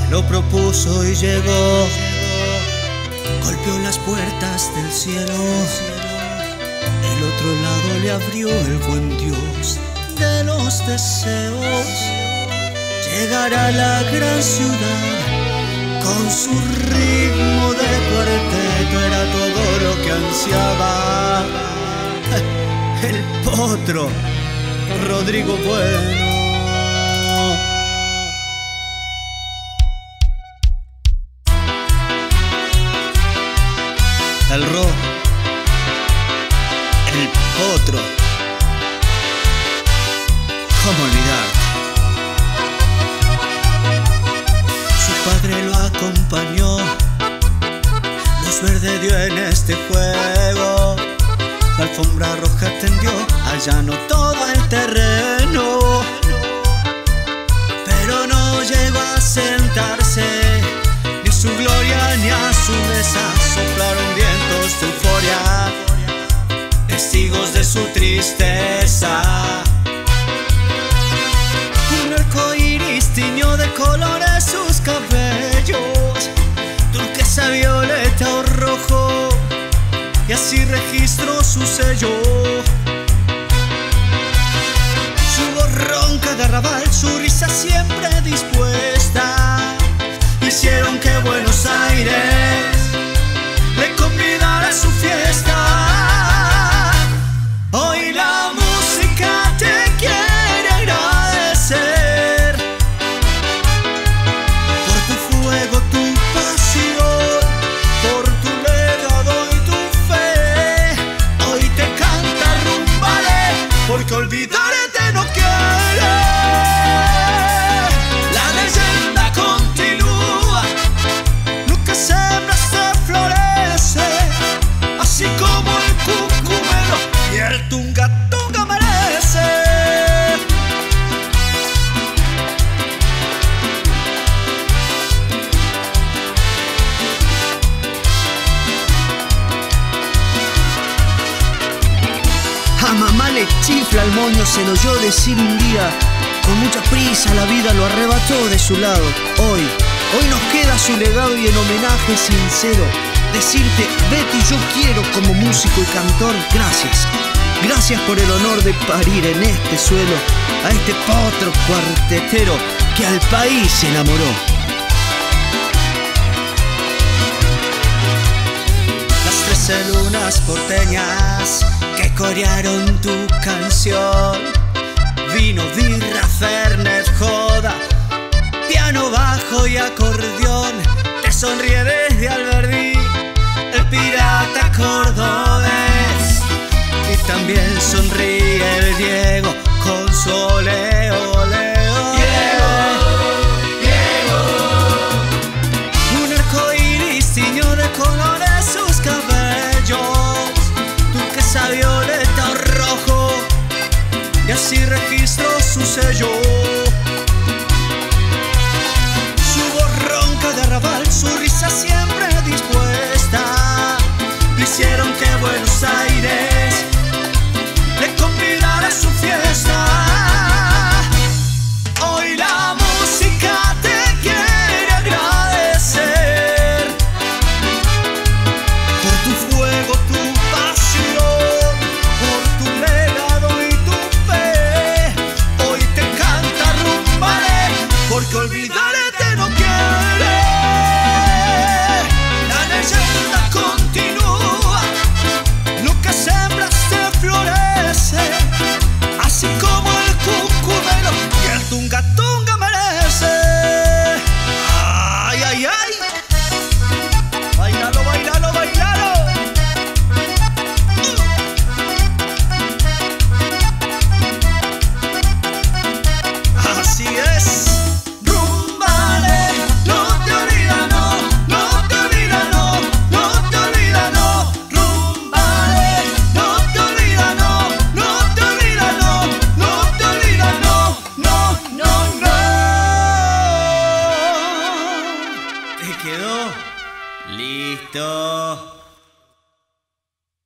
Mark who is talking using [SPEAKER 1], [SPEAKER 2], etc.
[SPEAKER 1] lo propuso y llegó. Golpeó las puertas del cielo, el otro lado le abrió el buen Dios de los deseos. Llegar a la gran ciudad con su ritmo de cuarteto era todo lo que ansiaba. El potro Rodrigo Bueno. El rock, el potro. ¿Cómo olvidar? Su padre lo acompañó, luz verde dio en este juego. La alfombra roja tendió, allanó todo el terreno. Pero no llegó a sentarse, ni su gloria ni a su mesa soplaron vientos de euforia, testigos de su tristeza. Un arco iris tiñó de colores sus cabellos, turquesa, violeta o rojo, y así registró su sello. Su voz ronca de arrabal, su risa siempre dispuesta, hicieron que Buenos Aires le convidara a su fiesta. Hoy la música te quiere agradecer por tu fuego, tu pasión, por tu legado y tu fe. Hoy te canta Rumbale, porque olvidarte no quiere. La leyenda continúa, nunca sembraste florece, así como el cucumelo y el tunga tunga merece. A mamá le chifla el moño, se lo oyó decir un día. Con mucha prisa la vida lo arrebató de su lado. Hoy nos queda su legado y en homenaje sincero decirte, Betty, yo quiero como músico y cantor, gracias. Gracias por el honor de parir en este suelo a este potro cuartetero que al país enamoró. Las 13 lunas porteñas que corearon tu canción, vino, birra, fernet, joda, piano, bajo y acordeón. Te sonríe desde Alberdi el pirata cordobés, y también sonríe el Diego con su ole, ole, ole. Un arco iris tiñó de colores sus cabellos, turquesa, violeta o rojo, y así registró su sello. Su voz ronca de arrabal, su risa siempre dispuesta, hicieron que Buenos Aires le convidara a su fiesta. Hoy la música te quiere agradecer por tu fuego, tu pasión, por tu legado y tu fe. Hoy te canta Rumbale, porque olvidarte no quiere. La leyenda continúa, lo que sembraste florece, así como el cucumelo y el tunga tunga merece. Ay, ay, ay. Bailalo, bailalo, bailalo. Así es. Rumbale, no te olvides, no, no te olvides, no, no te olvides, no. Rumbale, no te olvides, no, no te olvides, no, no te olvides, no, no, no, no. ¿Te quedó? Listo.